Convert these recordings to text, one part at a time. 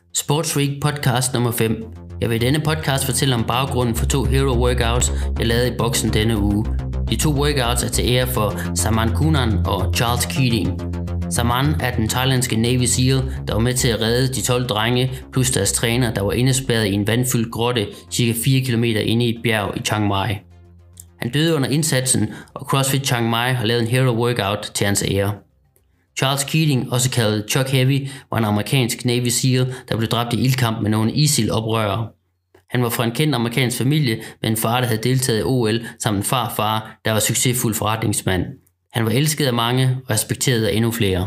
Sportsfreak podcast nummer 5. Jeg vil i denne podcast fortælle om baggrunden for 2 hero workouts, jeg lavede i boksen denne uge. De 2 workouts er til ære for Salman Kunan og Charles Keating. Salman er den thailandske Navy SEAL, der var med til at redde de 12 drenge plus deres træner, der var indespærret i en vandfyldt grotte ca. 4 km inde i et bjerg i Chiang Mai. Han døde under indsatsen, og CrossFit Chiang Mai har lavet en hero workout til hans ære. Charles Keating, også kaldet Chuck Heavy, var en amerikansk Navy SEAL, der blev dræbt i ildkamp med nogle ISIL-oprørere. Han var fra en kendt amerikansk familie med en far, der havde deltaget i OL, samt en farfar, der var succesfuld forretningsmand. Han var elsket af mange og respekteret af endnu flere.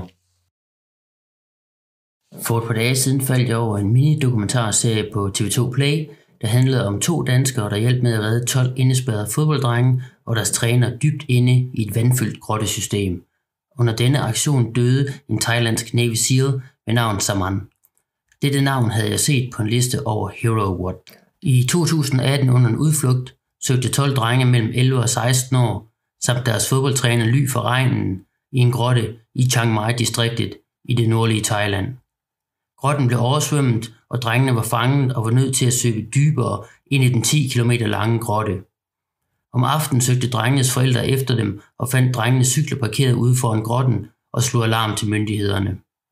For et par dage siden faldt jeg over en mini-dokumentarserie på TV2 Play, der handlede om 2 danskere, der hjalp med at redde 12 indespærrede fodbolddrenge og deres træner dybt inde i et vandfyldt grottesystem. Under denne aktion døde en thailandsk Navy SEAL ved navn Salman. Dette navn havde jeg set på en liste over Hero Award. I 2018 under en udflugt søgte 12 drenge mellem 11 og 16 år samt deres fodboldtræner ly for regnen i en grotte i Chiang Mai-distriktet i det nordlige Thailand. Grotten blev oversvømmet, og drengene var fanget og var nødt til at søge dybere ind i den 10 km lange grotte. Om aftenen søgte drengenes forældre efter dem og fandt drengenes cykler parkeret ude foran grotten og slog alarm til myndighederne.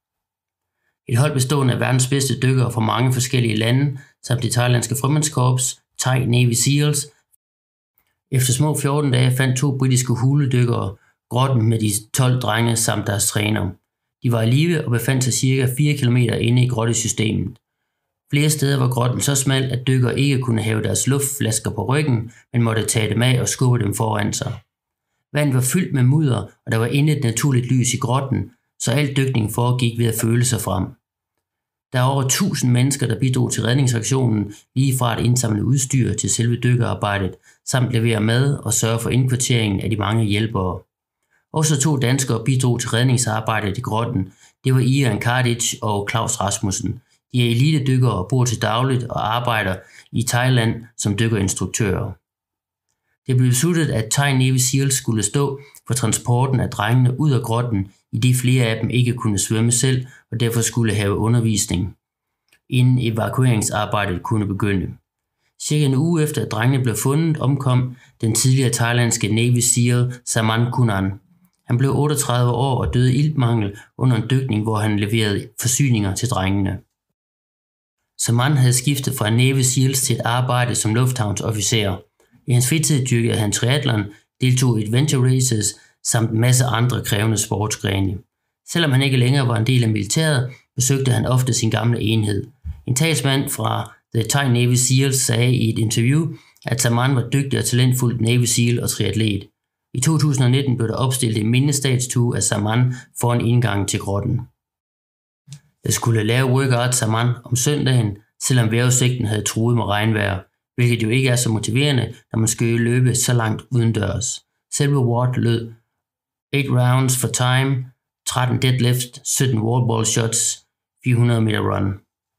Et hold bestående af verdens bedste dykkere fra mange forskellige lande, samt det thailandske frømandskorps, Thai Navy SEALs. Efter små 14 dage fandt 2 britiske huledykkere grotten med de 12 drenge samt deres træner. De var i live og befandt sig ca. 4 km inde i grottesystemet. Flere steder var grotten så smal, at dykkere ikke kunne have deres luftflasker på ryggen, men måtte tage dem af og skubbe dem foran sig. Vandet var fyldt med mudder, og der var intet naturligt lys i grotten, så al dykning foregik ved at føle sig frem. Der er over 1000 mennesker, der bidrog til redningsaktionen, lige fra at indsamle udstyr til selve dykkerarbejdet, samt levere mad og sørge for indkvarteringen af de mange hjælpere. Også 2 danskere bidrog til redningsarbejdet i grotten. Det var Ian Kardic og Claus Rasmussen. De er elitedykkere og bor til dagligt og arbejder i Thailand som dykkerinstruktører. Det blev besluttet, at Thai Navy SEALs skulle stå for transporten af drengene ud af grotten, idet flere af dem ikke kunne svømme selv og derfor skulle have undervisning, inden evakueringsarbejdet kunne begynde. Cirka en uge efter at drengene blev fundet, omkom den tidligere thailandske Navy SEAL Salman Kunan. Han blev 38 år og døde i iltmangel under en dykning, hvor han leverede forsyninger til drengene. Salman havde skiftet fra Navy SEALs til et arbejde som lufthavnsofficer. I hans fritid dyrkede han triathlon, deltog i adventure races samt en masse andre krævende sportsgrene. Selvom han ikke længere var en del af militæret, besøgte han ofte sin gamle enhed. En talsmand fra The Thai Navy SEALs sagde i et interview, at Salman var dygtig og talentfuld Navy SEAL og triatlet. I 2019 blev der opstillet en mindestatue af Salman foran indgangen til grotten. Jeg skulle lave workout Salman om søndagen, selvom vejrudsigten havde truet med regnvejr, hvilket jo ikke er så motiverende, når man skal løbe så langt udendørs. Selve Ward lød 8 rounds for time, 13 deadlift, 17 wallball shots, 400 meter run.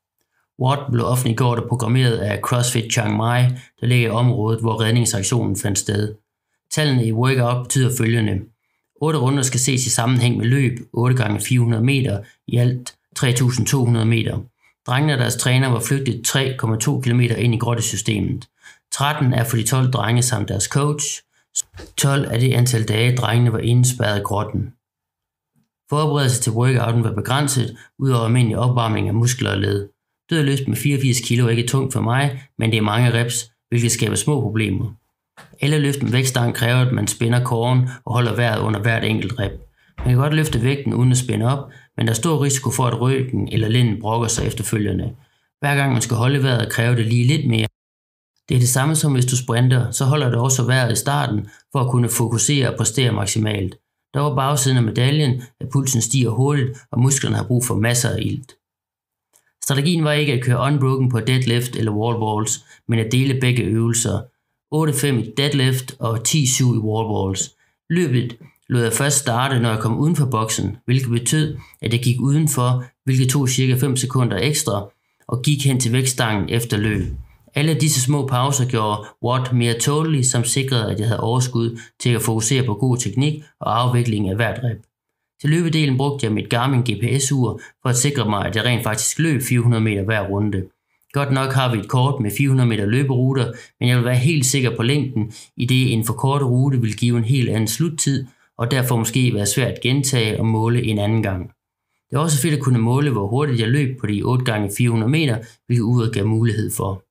Ward blev offentliggjort og programmeret af CrossFit Chiang Mai, der ligger i området, hvor redningsaktionen fandt sted. Tallene i workout betyder følgende: 8 runder skal ses i sammenhæng med løb, 8 gange 400 meter, i alt 3.200 meter. Drengene og deres træner var flygtet 3,2 km ind i grottesystemet. 13 er for de 12 drenge samt deres coach. 12 er det antal dage, drengene var indespærret i grotten. Forberedelse til workouten var begrænset, udover almindelig opvarmning af muskler og led. Dødløft med 84 kg er ikke tungt for mig, men det er mange reps, hvilket skaber små problemer. Alle løft med vægtstang kræver, at man spænder kåren og holder vejret under hvert enkelt rep. Man kan godt løfte vægten uden at spænde op, men der er stor risiko for, at ryggen eller lænden brokker sig efterfølgende. Hver gang man skal holde vejret, kræver det lige lidt mere. Det er det samme som hvis du sprinter, så holder det også vejret i starten for at kunne fokusere og præstere maksimalt. Der var bagsiden af medaljen, at pulsen stiger hurtigt, og musklerne har brug for masser af ilt. Strategien var ikke at køre unbroken på deadlift eller wallballs, men at dele begge øvelser. 8-5 i deadlift og 10-7 i wallballs. Løbet lod jeg først starte, når jeg kom uden for boksen, hvilket betød, at jeg gik udenfor, hvilket tog cirka 5 sekunder ekstra, og gik hen til vægtstangen efter løb. Alle disse små pauser gjorde Watt mere tålelig, som sikrede, at jeg havde overskud til at fokusere på god teknik og afvikling af hvert rep. Til løbedelen brugte jeg mit Garmin GPS-ur for at sikre mig, at jeg rent faktisk løb 400 meter hver runde. Godt nok har vi et kort med 400 meter løberuter, men jeg vil være helt sikker på længden, i det en for kort rute vil give en helt anden sluttid, og derfor måske være svært at gentage og måle en anden gang. Det er også fedt at kunne måle, hvor hurtigt jeg løb på de 8x400 meter, hvilket uret gav mulighed for.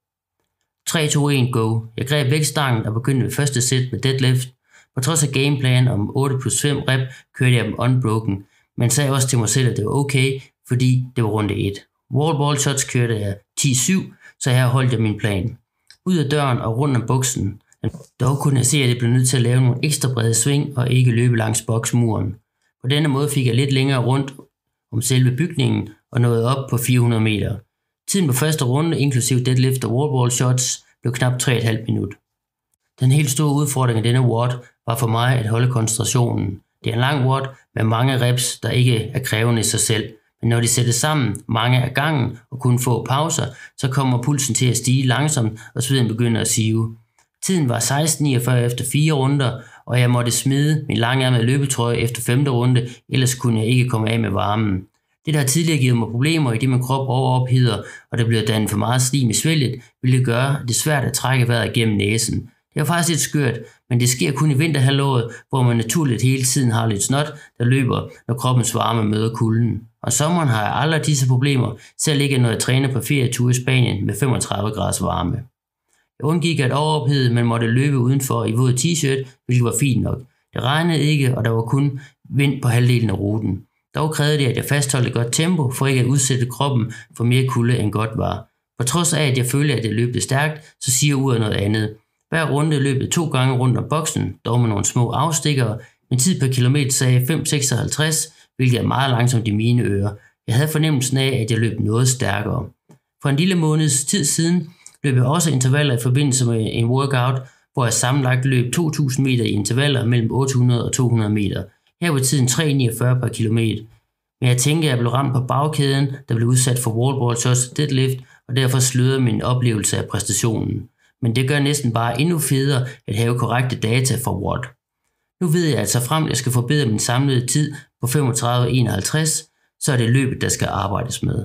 3-2-1 go. Jeg greb vægtstangen og begyndte med første sæt med deadlift. På trods af gameplan om 8+5 rep, kørte jeg dem unbroken, men sagde også til mig selv, at det var okay, fordi det var runde 1. Wall-ball shots kørte jeg 10-7, så her holdt jeg min plan. Ud af døren og rundt om buksen. Dog kunne jeg se, at jeg blev nødt til at lave nogle ekstra brede sving og ikke løbe langs boksmuren. På denne måde fik jeg lidt længere rundt om selve bygningen og nåede op på 400 meter. Tiden på første runde, inklusive deadlift og wall-ball shots, blev knap 3,5 minut. Den helt store udfordring af denne WOD var for mig at holde koncentrationen. Det er en lang WOD med mange reps, der ikke er krævende i sig selv. Men når de sættes sammen mange af gangen og kun få pauser, så kommer pulsen til at stige langsomt, og sveden begynder at sive. Tiden var 16:49 efter 4 runder, og jeg måtte smide min langærmede løbetrøje efter 5. runde, ellers kunne jeg ikke komme af med varmen. Det der har tidligere givet mig problemer, i det min krop overopheder, og der bliver dannet for meget slim i svælget, vil det gøre, at det er svært at trække vejret gennem næsen. Det er faktisk lidt skørt, men det sker kun i vinterhalvåret, hvor man naturligt hele tiden har lidt snot, der løber, når kroppens varme møder kulden. Og sommeren har jeg aldrig disse problemer, selv ikke når jeg træner på ferietur i Spanien med 35 graders varme. Jeg undgik at overophede, men måtte løbe udenfor i våd t-shirt, hvilket var fint nok. Det regnede ikke, og der var kun vind på halvdelen af ruten. Dog krævede det, at jeg fastholdt et godt tempo, for ikke at udsætte kroppen for mere kulde end godt var. På trods af, at jeg følte, at jeg løbte stærkt, så siger uret noget andet. Hver runde løb jeg 2 gange rundt om boksen, dog med nogle små afstikkere. Min tid per kilometer sagde 5:56, hvilket er meget langsomt i mine ører. Jeg havde fornemmelsen af, at jeg løb noget stærkere. For en lille måneds tid siden løb jeg også intervaller i forbindelse med en workout, hvor jeg sammenlagt løb 2.000 meter i intervaller mellem 800 og 200 meter. Her var tiden 3:49 per kilometer. Men jeg tænker, at jeg blev ramt på bagkæden, der blev udsat for wall-ball shots og deadlift, og derfor slørede min oplevelse af præstationen. Men det gør næsten bare endnu federe at have korrekte data for WOD. Nu ved jeg, at så frem jeg skal forbedre min samlede tid på 35:51, så er det løbet, der skal arbejdes med.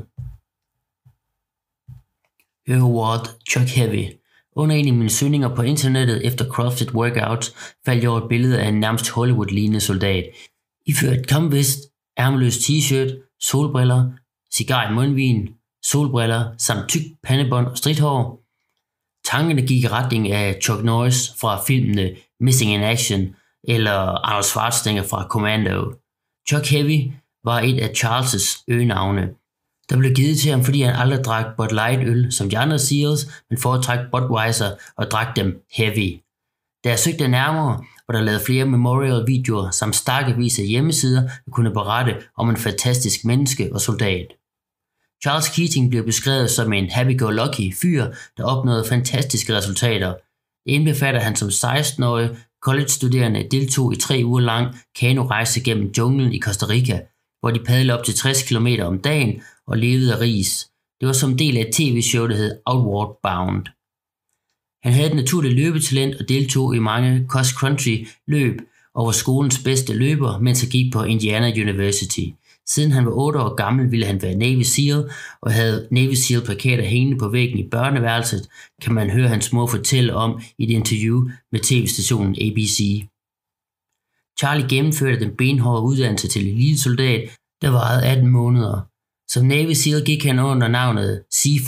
WOD Chuck Heavy. Under en af mine søgninger på internettet efter CrossFit workouts faldt jeg over et billede af en nærmest Hollywood-lignende soldat. Iført kampvest, ærmeløs t-shirt, solbriller, cigar i mundvin, solbriller samt tyk pandebånd og stridthår. Tankerne gik i retning af Chuck Norris fra filmene Missing in Action eller Arnold Schwarzenegger fra Commando. Chuck Heavy var et af Charles' øgenavne, der blev givet til ham, fordi han aldrig drak Bud Light øl som de andre SEALs, men foretrak Budweiser og drak dem heavy. Da jeg søgte nærmere, var der lavet flere memorial-videoer samt stakkevis af hjemmesider, der kunne berette om en fantastisk menneske og soldat. Charles Keating blev beskrevet som en happy-go-lucky fyr, der opnåede fantastiske resultater. Det indbefatter, at han som 16-årig college-studerende deltog i 3 uger lang kanorejse gennem junglen i Costa Rica, hvor de padlede op til 60 km om dagen og levede af ris. Det var som del af et tv-show, der hed Outward Bound. Han havde et naturligt løbetalent og deltog i mange cross-country løb og var skolens bedste løber, mens han gik på Indiana University. Siden han var 8 år gammel, ville han være Navy SEAL, og havde Navy SEAL-plakater hængende på væggen i børneværelset, kan man høre hans mor fortælle om i et interview med tv-stationen ABC. Charlie gennemførte den benhårde uddannelse til elitesoldat, der varede 18 måneder. Som Navy SEAL gik han under navnet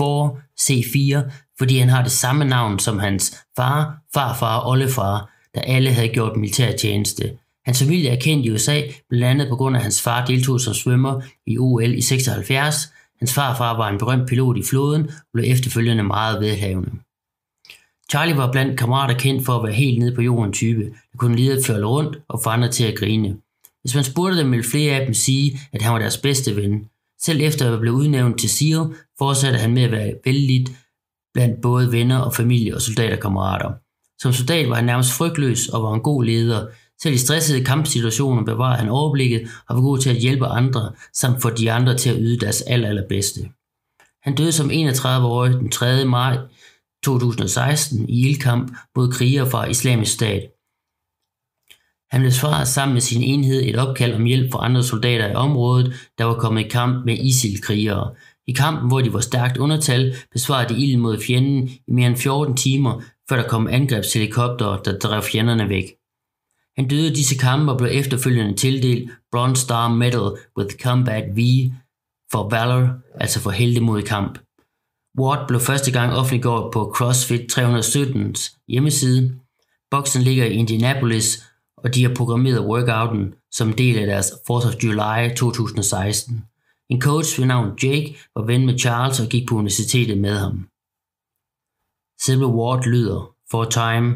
C4, fordi han har det samme navn som hans far, farfar og oldefar, der alle havde gjort militærtjeneste. Hans familie er kendt i USA, blandt andet på grund af hans far deltog som svømmer i OL i 76. Hans farfar var en berømt pilot i flåden og blev efterfølgende meget velhavende. Charlie var blandt kammerater kendt for at være helt nede på jorden type, der kunne lide at fjolle rundt og få andre til at grine. Hvis man spurgte dem, ville flere af dem sige, at han var deres bedste ven. Selv efter at blive udnævnt til SEAL, fortsatte han med at være vældigt blandt både venner og familie og soldaterkammerater. Som soldat var han nærmest frygtløs og var en god leder. Selv i stressede kampsituationer bevarede han overblikket og var god til at hjælpe andre, samt få de andre til at yde deres allerbedste. Han døde som 31-årig den 3. maj 2016 i ildkamp mod krigere fra Islamisk Stat. Han besvarede sammen med sin enhed et opkald om hjælp fra andre soldater i området, der var kommet i kamp med ISIL-krigere. I kampen, hvor de var stærkt undertal, besvarede de ilden mod fjenden i mere end 14 timer, før der kom angrebshelikoptere, der drev fjenderne væk. Han døde i disse kampe og blev efterfølgende tildelt Bronze Star Medal with Combat V for Valor, altså for heltemod i kamp. Ward blev første gang offentliggjort på CrossFit 317's hjemmeside. Boksen ligger i Indianapolis, og de har programmeret workouten som del af deres 4th of July 2016. En coach ved navn Jake var ven med Charles og gik på universitetet med ham. Selve Ward lyder: for time,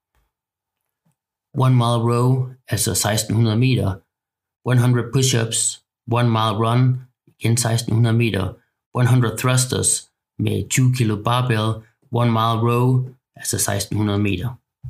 1 mile row, altså 1600 meter, 100 push-ups, 1 mile run, igen 1600 meter, 100 thrusters med 20 kilo barbell, 1 mile row, altså 1600 meter.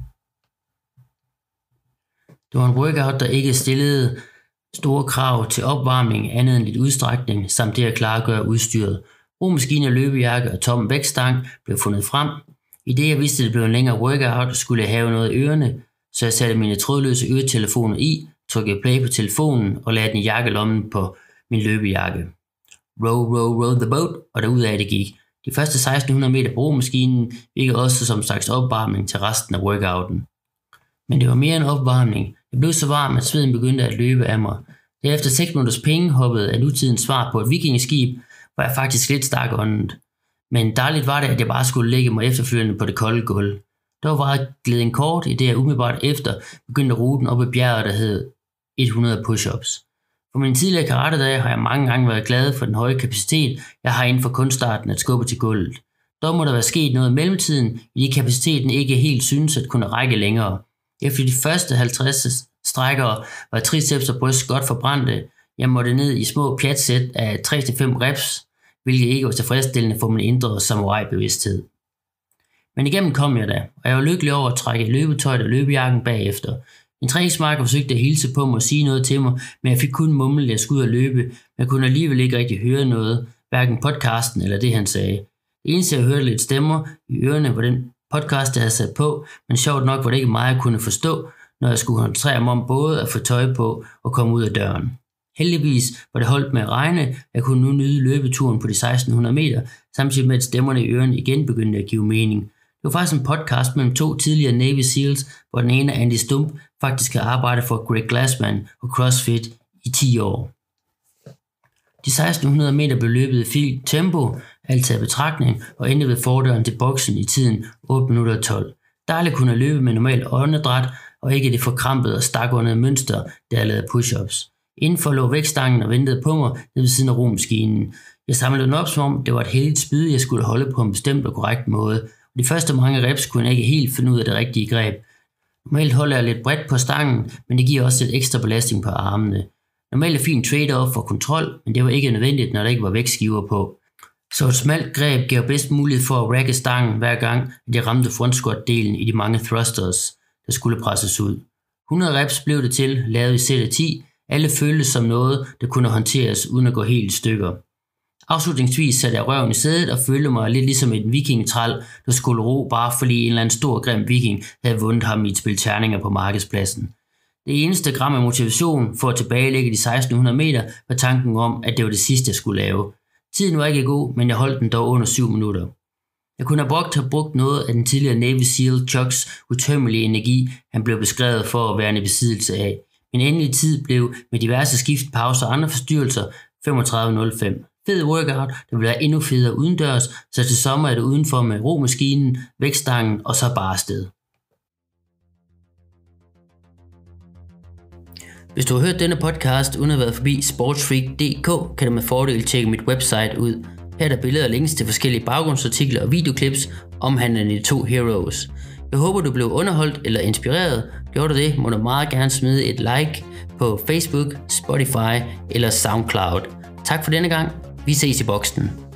Det var en workout, der ikke stillede store krav til opvarmning andet end lidt udstrækning, samt det at klargøre udstyret. Romaskine, løbejakke og tom vægtstang blev fundet frem. I det jeg vidste, at det blev en længere workout, skulle jeg have noget i ørerne, så jeg satte mine trådløse øretelefoner i, trykkede play på telefonen og lagde den i jakkelommen på min løbejakke. Row the boat, og derudaf det gik. De første 1600 meter på romaskinen virkede også som slags opvarmning til resten af workouten. Men det var mere end opvarmning. Jeg blev så varm, at sveden begyndte at løbe af mig. Da efter 6 minutters penge hoppede af nutidens svar på et vikingeskib, var jeg faktisk lidt stakåndet. Men dejligt var det, at jeg bare skulle lægge mig efterfølgende på det kolde gulv. Dog var glæden kort, i det jeg umiddelbart efter begyndte ruten op ad bjerget, der hed 100 push-ups. For mine tidligere karatedage har jeg mange gange været glad for den høje kapacitet, jeg har inden for kunstarten at skubbe til gulvet. Dog må der være sket noget i mellemtiden, i det kapaciteten ikke helt synes at kunne række længere. Efter de første 50 strækkere var triceps og bryst godt forbrændte. Jeg måtte ned i små pjatsæt af 3-5 reps, hvilket ikke var tilfredsstillende for min indre samurai-bevidsthed. Men igennem kom jeg da, og jeg var lykkelig over at trække løbetøjet og løbejakken bagefter. En træningsmarker forsøgte at hilse på mig og sige noget til mig, men jeg fik kun mumle, at jeg skulle ud og løbe, men jeg kunne alligevel ikke rigtig høre noget, hverken podcasten eller det han sagde. Det eneste jeg hørte lidt stemmer i ørerne var den podcast, jeg havde sat på, men sjovt nok var det ikke meget, jeg kunne forstå, når jeg skulle koncentrere mig om både at få tøj på og komme ud af døren. Heldigvis var det holdt med at regne, jeg kunne nu nyde løbeturen på de 1600 meter, samtidig med at stemmerne i ørerne igen begyndte at give mening. Det var faktisk en podcast mellem 2 tidligere Navy SEALs, hvor den ene, Andy Stump, faktisk har arbejdet for Greg Glassman og CrossFit i 10 år. De 1600 meter blev løbet i fint tempo, alt taget betragtning, og endte ved fordøren til boksen i tiden 8 minutter 12. Dejligt kunne løbe med normalt åndedræt, og ikke det forkrampede og stakåndede mønster, der er lavet push-ups. Indenfor lå vægtstangen og ventede på mig nede ved siden af romaskinen. Jeg samlede den op, som om det var et heldigt spyd, jeg skulle holde på en bestemt og korrekt måde. Og de første mange reps kunne jeg ikke helt finde ud af det rigtige greb. Normalt holder jeg lidt bredt på stangen, men det giver også lidt ekstra belastning på armene. Normalt er fint trade-off for kontrol, men det var ikke nødvendigt, når der ikke var vægtskiver på. Så et smalt greb gav bedst mulighed for at racke stangen hver gang, at jeg ramte frontsquat-delen i de mange thrusters, der skulle presses ud. 100 reps blev det til, lavet i sæt af 10. Alle føltes som noget, der kunne håndteres uden at gå helt i stykker. Afslutningsvis satte jeg røven i sædet og følte mig lidt ligesom en vikingetræl, der skulle ro bare fordi en eller anden stor grim viking havde vundet ham i et spil terninger på markedspladsen. Det eneste gram af motivation for at tilbagelægge de 1600 meter var tanken om, at det var det sidste jeg skulle lave. Tiden var ikke god, men jeg holdt den dog under 7 minutter. Jeg kunne have brugt noget af den tidligere Navy SEAL Chucks utømmelige energi, han blev beskrevet for at være i besiddelse af. Min endelige tid blev med diverse skiftpauser og andre forstyrrelser 35.05. Fed workout, der vil være endnu federe udendørs, så til sommer er det udenfor med romaskinen, vægtstangen og så bare afsted. Hvis du har hørt denne podcast uden at have været forbi sportsfreak.dk, kan du med fordel tjekke mit website ud. Her er der billeder og links til forskellige baggrundsartikler og videoklips omhandlende de 2 heroes. Jeg håber du blev underholdt eller inspireret. Gjorde du det, må du meget gerne smide et like på Facebook, Spotify eller SoundCloud. Tak for denne gang. Vi ses i boksen.